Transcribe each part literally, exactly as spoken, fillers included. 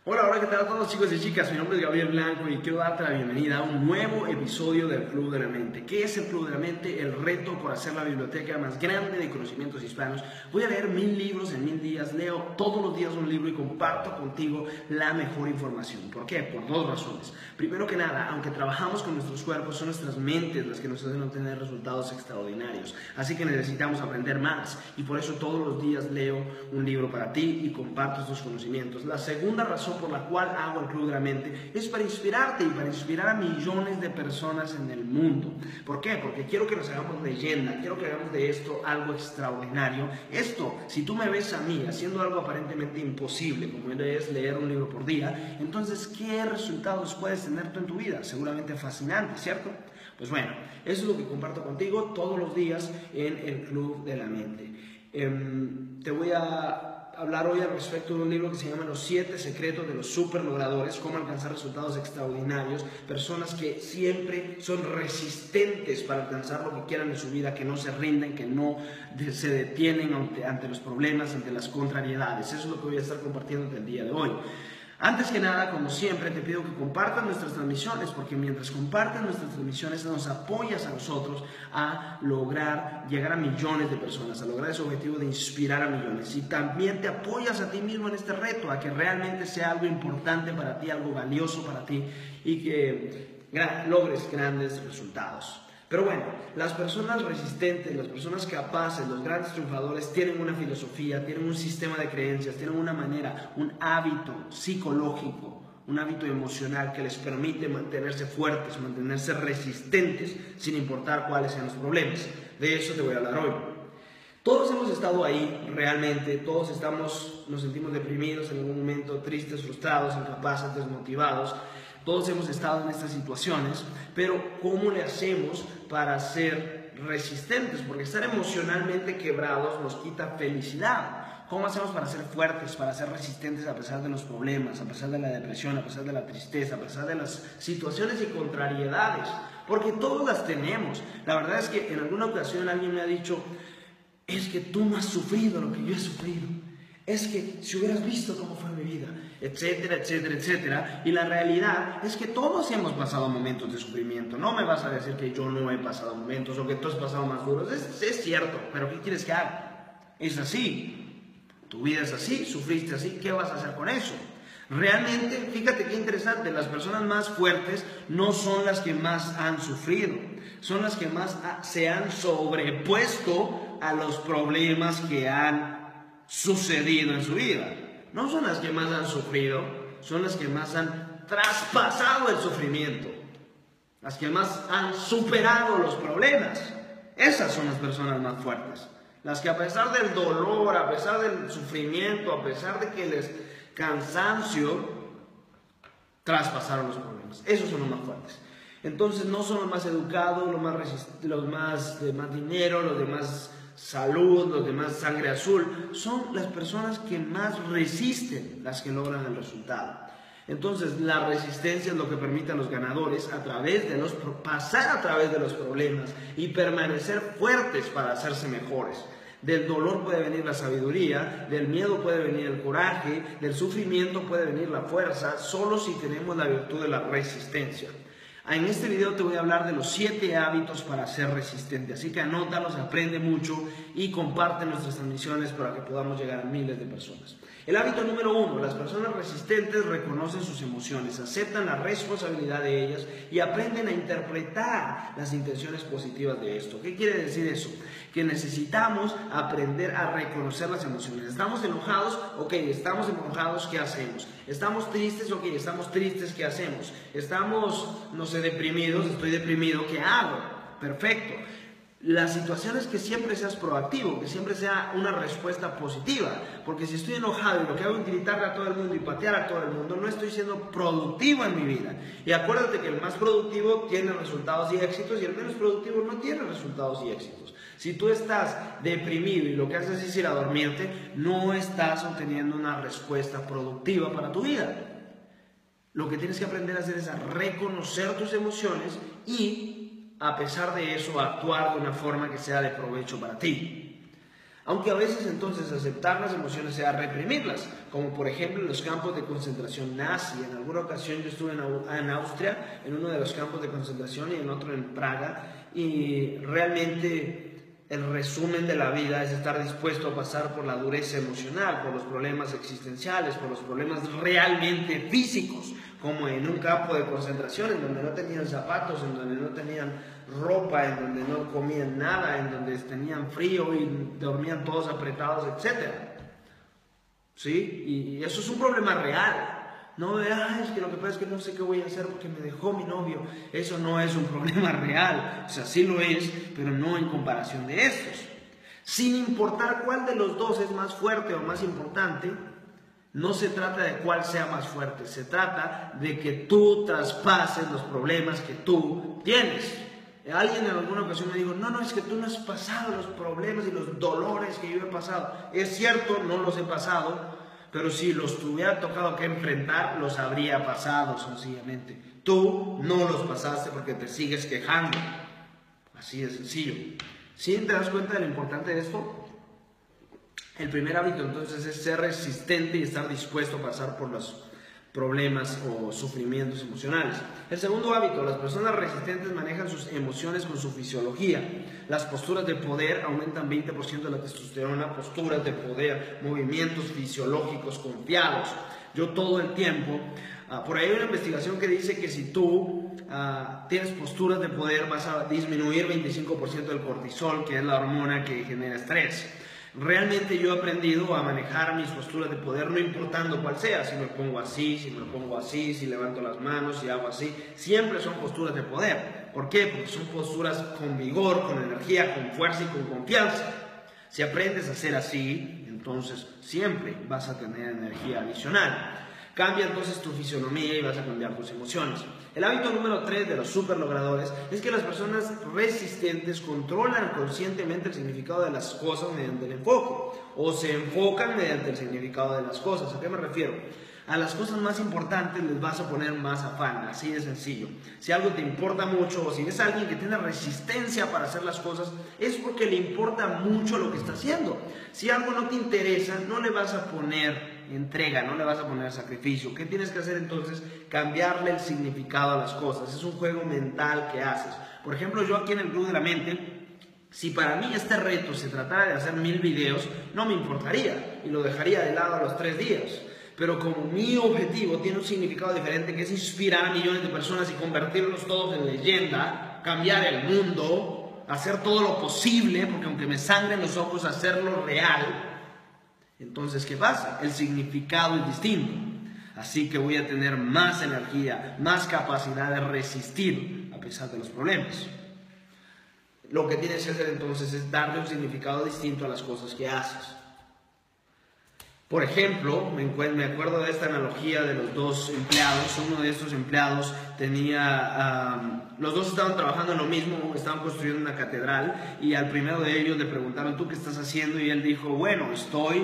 Hola, hola, ¿qué tal a todos chicos y chicas? Mi nombre es Gabriel Blanco y quiero darte la bienvenida a un nuevo episodio del Club de la Mente. ¿Qué es el Club de la Mente? El reto por hacer la biblioteca más grande de conocimientos hispanos. Voy a leer mil libros en mil días, leo todos los días un libro y comparto contigo la mejor información. ¿Por qué? Por dos razones. Primero que nada, aunque trabajamos con nuestros cuerpos, son nuestras mentes las que nos hacen obtener resultados extraordinarios. Así que necesitamos aprender más y por eso todos los días leo un libro para ti y comparto estos conocimientos. La segunda razón por la cual hago el Club de la Mente es para inspirarte y para inspirar a millones de personas en el mundo. ¿Por qué? Porque quiero que nos hagamos leyenda, quiero que hagamos de esto algo extraordinario. Esto, si tú me ves a mí haciendo algo aparentemente imposible, como es leer un libro por día, entonces, ¿qué resultados puedes tener tú en tu vida? Seguramente fascinante, ¿cierto? Pues bueno, eso es lo que comparto contigo todos los días en el Club de la Mente. Eh, te voy a hablar hoy al respecto de un libro que se llama Los siete secretos de los superlogradores, cómo alcanzar resultados extraordinarios, personas que siempre son resistentes para alcanzar lo que quieran en su vida, que no se rinden, que no se detienen ante, ante los problemas, ante las contrariedades. Eso es lo que voy a estar compartiendo el día de hoy. Antes que nada, como siempre, te pido que compartas nuestras transmisiones, porque mientras compartes nuestras transmisiones nos apoyas a nosotros a lograr llegar a millones de personas, a lograr ese objetivo de inspirar a millones. Y también te apoyas a ti mismo en este reto, a que realmente sea algo importante para ti, algo valioso para ti y que logres grandes resultados. Pero bueno, las personas resistentes, las personas capaces, los grandes triunfadores tienen una filosofía, tienen un sistema de creencias, tienen una manera, un hábito psicológico, un hábito emocional que les permite mantenerse fuertes, mantenerse resistentes sin importar cuáles sean los problemas. De eso te voy a hablar hoy. Todos hemos estado ahí realmente, todos estamos, nos sentimos deprimidos en algún momento, tristes, frustrados, incapaces, desmotivados. Todos hemos estado en estas situaciones, pero ¿cómo le hacemos para ser resistentes? Porque estar emocionalmente quebrados nos quita felicidad. ¿Cómo hacemos para ser fuertes, para ser resistentes a pesar de los problemas, a pesar de la depresión, a pesar de la tristeza, a pesar de las situaciones y contrariedades? Porque todos las tenemos. La verdad es que en alguna ocasión alguien me ha dicho, es que tú no has sufrido lo que yo he sufrido. Es que si hubieras visto cómo fue mi vida, etcétera, etcétera, etcétera. Y la realidad es que todos hemos pasado momentos de sufrimiento. No me vas a decir que yo no he pasado momentos o que tú has pasado más duros. Es, es cierto, pero ¿qué quieres que haga? Es así. Tu vida es así, sufriste así. ¿Qué vas a hacer con eso? Realmente, fíjate qué interesante, las personas más fuertes no son las que más han sufrido. Son las que más se han sobrepuesto a los problemas que han sucedido en su vida. No son las que más han sufrido, son las que más han traspasado el sufrimiento, las que más han superado los problemas. Esas son las personas más fuertes, las que a pesar del dolor, a pesar del sufrimiento, a pesar de que les cansancio, traspasaron los problemas. Esos son los más fuertes. Entonces no son los más educados, los más, los más de más dinero, los de más salud, los demás sangre azul, son las personas que más resisten, las que logran el resultado. Entonces la resistencia es lo que permite a los ganadores a través de los, pasar a través de los problemas y permanecer fuertes para hacerse mejores. Del dolor puede venir la sabiduría, del miedo puede venir el coraje, del sufrimiento puede venir la fuerza, solo si tenemos la virtud de la resistencia. En este video te voy a hablar de los siete hábitos para ser resistente, así que anótalos, aprende mucho y comparte nuestras transmisiones para que podamos llegar a miles de personas. El hábito número uno, las personas resistentes reconocen sus emociones, aceptan la responsabilidad de ellas y aprenden a interpretar las intenciones positivas de esto. ¿Qué quiere decir eso? Que necesitamos aprender a reconocer las emociones. ¿Estamos enojados? Ok, estamos enojados, ¿qué hacemos? ¿Estamos tristes? Ok, estamos tristes, ¿qué hacemos? Estamos, no sé, deprimidos, estoy deprimido, ¿qué hago? Perfecto. La situación es que siempre seas proactivo, que siempre sea una respuesta positiva, porque si estoy enojado y lo que hago es gritarle a todo el mundo y patear a todo el mundo, no estoy siendo productivo en mi vida. Y acuérdate que el más productivo tiene resultados y éxitos y el menos productivo no tiene resultados y éxitos. Si tú estás deprimido y lo que haces es ir a dormirte, no estás obteniendo una respuesta productiva para tu vida. Lo que tienes que aprender a hacer es a reconocer tus emociones y, a pesar de eso, actuar de una forma que sea de provecho para ti. Aunque a veces entonces aceptar las emociones sea reprimirlas, como por ejemplo en los campos de concentración nazi. En alguna ocasión yo estuve en Austria, en uno de los campos de concentración y en otro en Praga, y realmente el resumen de la vida es estar dispuesto a pasar por la dureza emocional, por los problemas existenciales, por los problemas realmente físicos, como en un campo de concentración en donde no tenían zapatos, en donde no tenían ropa, en donde no comían nada, en donde tenían frío y dormían todos apretados, etcétera. ¿Sí? Y eso es un problema real. No de, ay, es que lo que pasa es que no sé qué voy a hacer porque me dejó mi novio. Eso no es un problema real. O sea, sí lo es, pero no en comparación de estos. Sin importar cuál de los dos es más fuerte o más importante, no se trata de cuál sea más fuerte. Se trata de que tú traspases los problemas que tú tienes. Alguien en alguna ocasión me dijo, no, no, es que tú no has pasado los problemas y los dolores que yo he pasado. Es cierto, no los he pasado, pero si los tuviera tocado que enfrentar, los habría pasado sencillamente. Tú no los pasaste porque te sigues quejando. Así de sencillo. ¿Sí te das cuenta de lo importante de esto? El primer hábito entonces es ser resistente y estar dispuesto a pasar por los problemas o sufrimientos emocionales. El segundo hábito, las personas resistentes manejan sus emociones con su fisiología. Las posturas de poder aumentan veinte por ciento de la testosterona, posturas de poder, movimientos fisiológicos confiados. Yo todo el tiempo, uh, por ahí hay una investigación que dice que si tú uh, tienes posturas de poder vas a disminuir veinticinco por ciento del cortisol, que es la hormona que genera estrés. Realmente yo he aprendido a manejar mis posturas de poder, no importando cuál sea, si me pongo así, si me pongo así, si levanto las manos, si hago así, siempre son posturas de poder. ¿Por qué? Porque son posturas con vigor, con energía, con fuerza y con confianza. Si aprendes a hacer así, entonces siempre vas a tener energía adicional. Cambia entonces tu fisionomía y vas a cambiar tus emociones. El hábito número tres de los superlogradores es que las personas resistentes controlan conscientemente el significado de las cosas mediante el enfoque, o se enfocan mediante el significado de las cosas. ¿A qué me refiero? A las cosas más importantes les vas a poner más afán, así de sencillo. Si algo te importa mucho, o si ves a alguien que tiene resistencia para hacer las cosas, es porque le importa mucho lo que está haciendo. Si algo no te interesa, no le vas a poner entrega, no le vas a poner sacrificio. ¿Qué tienes que hacer entonces? Cambiarle el significado a las cosas. Es un juego mental que haces. Por ejemplo, yo aquí en el Club de la Mente, si para mí este reto se tratara de hacer mil videos, no me importaría y lo dejaría de lado a los tres días. Pero como mi objetivo tiene un significado diferente, que es inspirar a millones de personas y convertirlos todos en leyenda, cambiar el mundo, hacer todo lo posible, porque aunque me sangren los ojos, hacerlo real, entonces, ¿qué pasa? El significado es distinto. Así que voy a tener más energía, más capacidad de resistir a pesar de los problemas. Lo que tienes que hacer entonces es darle un significado distinto a las cosas que haces. Por ejemplo, me acuerdo de esta analogía de los dos empleados. Uno de estos empleados tenía, um, los dos estaban trabajando en lo mismo, estaban construyendo una catedral, y al primero de ellos le preguntaron, ¿tú qué estás haciendo? Y él dijo, bueno, estoy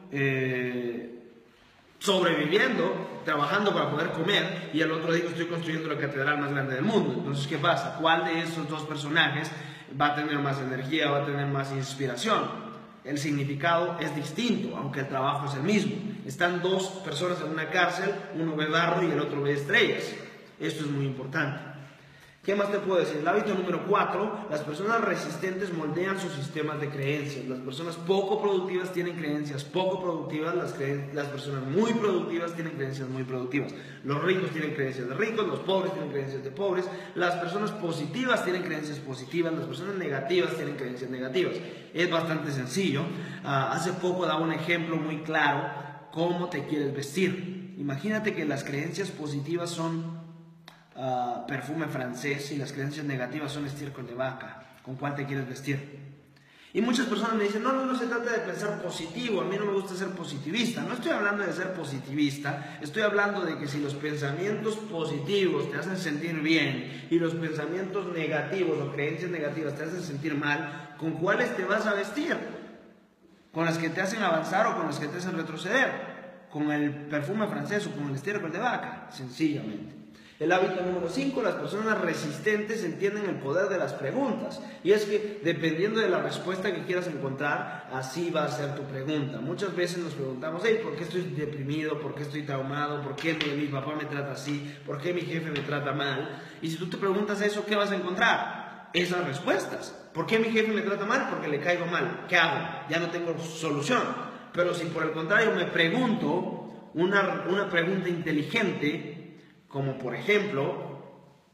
eh, sobreviviendo, trabajando para poder comer. Y el otro dijo, estoy construyendo la catedral más grande del mundo. Entonces, ¿qué pasa? ¿Cuál de estos dos personajes va a tener más energía, va a tener más inspiración? El significado es distinto, aunque el trabajo es el mismo. Están dos personas en una cárcel, uno ve barro y el otro ve estrellas. Esto es muy importante. ¿Qué más te puedo decir? El hábito número cuatro, las personas resistentes moldean sus sistemas de creencias. Las personas poco productivas tienen creencias poco productivas, las, cre las personas muy productivas tienen creencias muy productivas. Los ricos tienen creencias de ricos, los pobres tienen creencias de pobres, las personas positivas tienen creencias positivas, las personas negativas tienen creencias negativas. Es bastante sencillo. Uh, hace poco daba un ejemplo muy claro, cómo te quieres vestir. Imagínate que las creencias positivas son Uh, perfume francés y las creencias negativas son estiércol de vaca. ¿Con cuál te quieres vestir? Y muchas personas me dicen, no, no, no se trata de pensar positivo, a mí no me gusta ser positivista. No estoy hablando de ser positivista, estoy hablando de que si los pensamientos positivos te hacen sentir bien y los pensamientos negativos o creencias negativas te hacen sentir mal, ¿con cuáles te vas a vestir? ¿Con las que te hacen avanzar o con las que te hacen retroceder? ¿Con el perfume francés o con el estiércol de vaca? Sencillamente. El hábito número cinco, las personas resistentes entienden el poder de las preguntas. Y es que dependiendo de la respuesta que quieras encontrar, así va a ser tu pregunta. Muchas veces nos preguntamos, hey, ¿por qué estoy deprimido? ¿Por qué estoy traumado? ¿Por qué mi, mi papá me trata así? ¿Por qué mi jefe me trata mal? Y si tú te preguntas eso, ¿qué vas a encontrar? Esas respuestas. ¿Por qué mi jefe me trata mal? Porque le caigo mal. ¿Qué hago? Ya no tengo solución. Pero si por el contrario me pregunto una, una pregunta inteligente, como por ejemplo,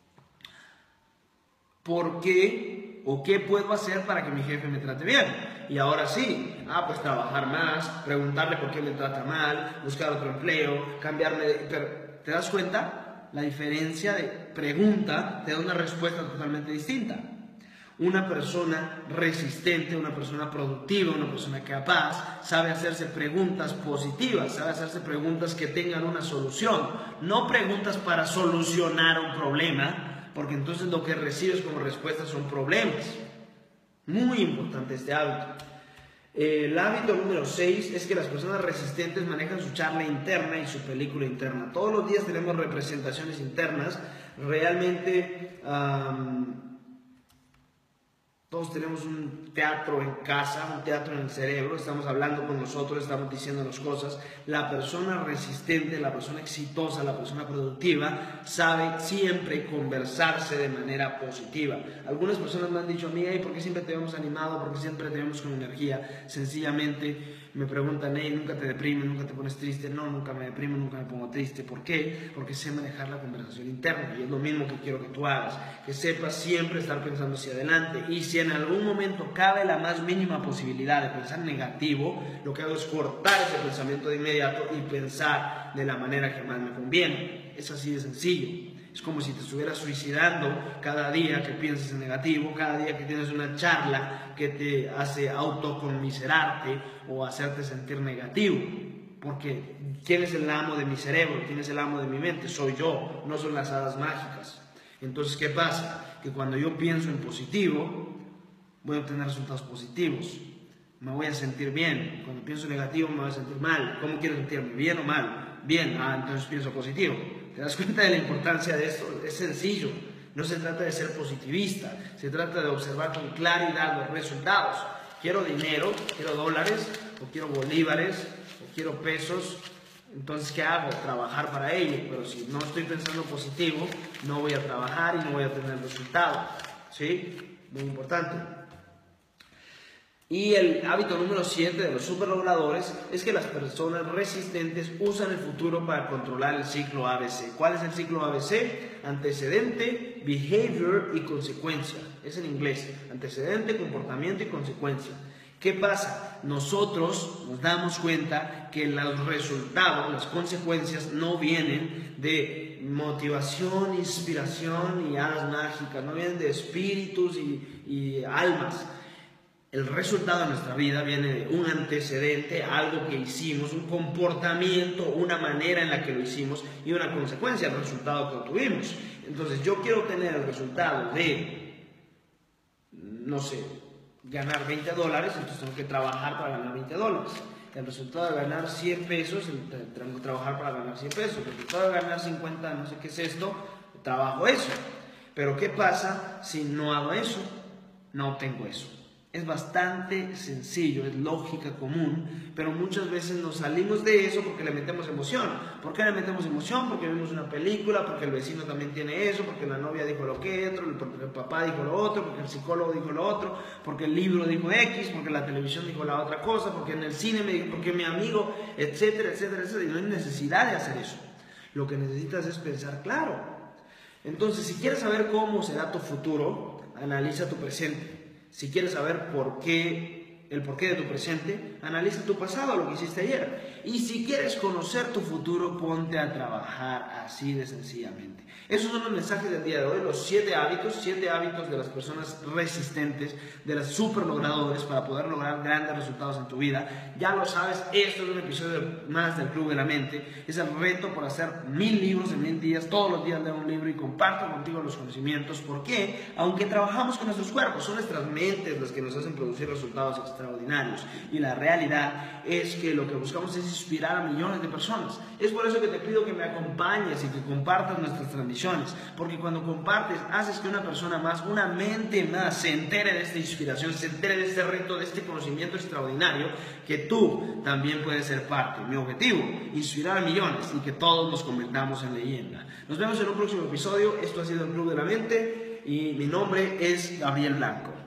¿por qué o qué puedo hacer para que mi jefe me trate bien? Y ahora sí, ah, pues trabajar más, preguntarle por qué me trata mal, buscar otro empleo, cambiarme de... Pero, ¿te das cuenta? La diferencia de pregunta te da una respuesta totalmente distinta. Una persona resistente, una persona productiva, una persona capaz, sabe hacerse preguntas positivas, sabe hacerse preguntas que tengan una solución, no preguntas para solucionar un problema, porque entonces lo que recibes como respuesta son problemas. Muy importante este hábito. El hábito número seis es que las personas resistentes manejan su charla interna y su película interna. Todos los días tenemos representaciones internas, realmente... Um, Todos tenemos un teatro en casa, un teatro en el cerebro, estamos hablando con nosotros, estamos diciéndonos cosas. La persona resistente, la persona exitosa, la persona productiva, sabe siempre conversarse de manera positiva. Algunas personas me han dicho a mí, hey, ¿por qué siempre te vemos animado? ¿Por qué siempre te vemos con energía? Sencillamente me preguntan, hey, ¿nunca te deprimes? ¿Nunca te pones triste? No, nunca me deprimo, nunca me pongo triste. ¿Por qué? Porque sé manejar la conversación interna y es lo mismo que quiero que tú hagas, que sepas siempre estar pensando hacia adelante. Y si en algún momento cabe la más mínima posibilidad de pensar negativo, lo que hago es cortar ese pensamiento de inmediato y pensar de la manera que más me conviene. Es así de sencillo. Es como si te estuvieras suicidando cada día que piensas en negativo, cada día que tienes una charla que te hace autoconmiserarte o hacerte sentir negativo. Porque ¿quién es el amo de mi cerebro? ¿Quién es el amo de mi mente? Soy yo, no son las hadas mágicas. Entonces, ¿qué pasa? Que cuando yo pienso en positivo, voy a obtener resultados positivos. Me voy a sentir bien. Cuando pienso negativo, me voy a sentir mal. ¿Cómo quiero sentirme? ¿Bien o mal? Bien. Ah, entonces pienso positivo. ¿Te das cuenta de la importancia de esto? Es sencillo. No se trata de ser positivista. Se trata de observar con claridad los resultados. Quiero dinero, quiero dólares, o quiero bolívares, o quiero pesos. Entonces, ¿qué hago? Trabajar para ello. Pero si no estoy pensando positivo, no voy a trabajar y no voy a tener resultados. ¿Sí? Muy importante. Y el hábito número siete de los superlogradores es que las personas resistentes usan el futuro para controlar el ciclo A B C. ¿Cuál es el ciclo A B C? Antecedente, behavior y consecuencia. Es en inglés. Antecedente, comportamiento y consecuencia. ¿Qué pasa? Nosotros nos damos cuenta que los resultados, las consecuencias no vienen de motivación, inspiración y hadas mágicas, no vienen de espíritus y, y almas. El resultado de nuestra vida viene de un antecedente, algo que hicimos, un comportamiento, una manera en la que lo hicimos y una consecuencia del resultado que obtuvimos. Entonces, yo quiero tener el resultado de, no sé, ganar veinte dólares, entonces tengo que trabajar para ganar veinte dólares. El resultado de ganar cien pesos, tengo que trabajar para ganar cien pesos. El resultado de ganar cincuenta, no sé qué es esto, trabajo eso. Pero ¿qué pasa si no hago eso? No obtengo eso. Es bastante sencillo, es lógica común, pero muchas veces nos salimos de eso porque le metemos emoción. ¿Por qué le metemos emoción? Porque vimos una película, porque el vecino también tiene eso, porque la novia dijo lo que otro, porque el papá dijo lo otro, porque el psicólogo dijo lo otro, porque el libro dijo X, porque la televisión dijo la otra cosa, porque en el cine me dijo, porque mi amigo, etcétera, etcétera, etcétera. Y no hay necesidad de hacer eso. Lo que necesitas es pensar claro. Entonces, si quieres saber cómo será tu futuro, analiza tu presente. Si quieres saber por qué, el porqué de tu presente, analiza tu pasado, lo que hiciste ayer. Y si quieres conocer tu futuro, ponte a trabajar así de sencillamente. Esos son los mensajes del día de hoy, los siete hábitos, siete hábitos de las personas resistentes, de las superlogradores para poder lograr grandes resultados en tu vida. Ya lo sabes, esto es un episodio más del Club de la Mente. Es el reto por hacer mil libros en mil días. Todos los días leo un libro y comparto contigo los conocimientos. ¿Por qué? Aunque trabajamos con nuestros cuerpos, son nuestras mentes las que nos hacen producir resultados externos. extraordinarios. Y la realidad es que lo que buscamos es inspirar a millones de personas. Es por eso que te pido que me acompañes y que compartas nuestras transmisiones, porque cuando compartes haces que una persona más, una mente más se entere de esta inspiración, se entere de este reto, de este conocimiento extraordinario, que tú también puedes ser parte. Mi objetivo, inspirar a millones y que todos nos convirtamos en leyenda. Nos vemos en un próximo episodio. Esto ha sido el Club de la Mente y mi nombre es Gabriel Blanco.